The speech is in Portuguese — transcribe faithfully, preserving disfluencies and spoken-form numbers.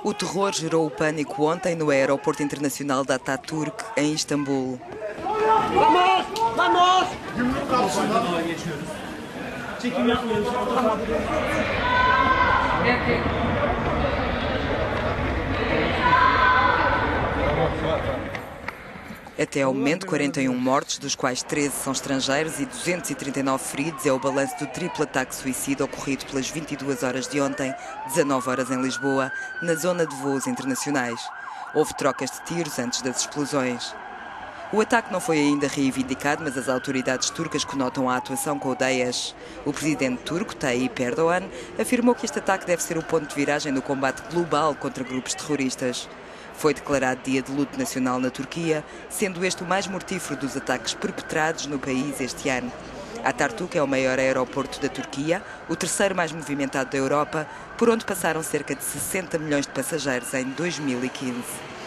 O terror gerou o pânico ontem no aeroporto internacional de Atatürk, em Istambul. Vamos! Vamos! Çekim yapmıyoruz. Até ao momento, quarenta e um mortos, dos quais treze são estrangeiros e duzentos e trinta e nove feridos, é o balanço do triplo ataque suicida ocorrido pelas vinte e duas horas de ontem, dezanove horas em Lisboa, na zona de voos internacionais. Houve trocas de tiros antes das explosões. O ataque não foi ainda reivindicado, mas as autoridades turcas conotam a atuação com o Daesh. O presidente turco, Tayyip Erdogan, afirmou que este ataque deve ser o ponto de viragem no combate global contra grupos terroristas. Foi declarado dia de luto nacional na Turquia, sendo este o mais mortífero dos ataques perpetrados no país este ano. Atatürk é o maior aeroporto da Turquia, o terceiro mais movimentado da Europa, por onde passaram cerca de sessenta milhões de passageiros em dois mil e quinze.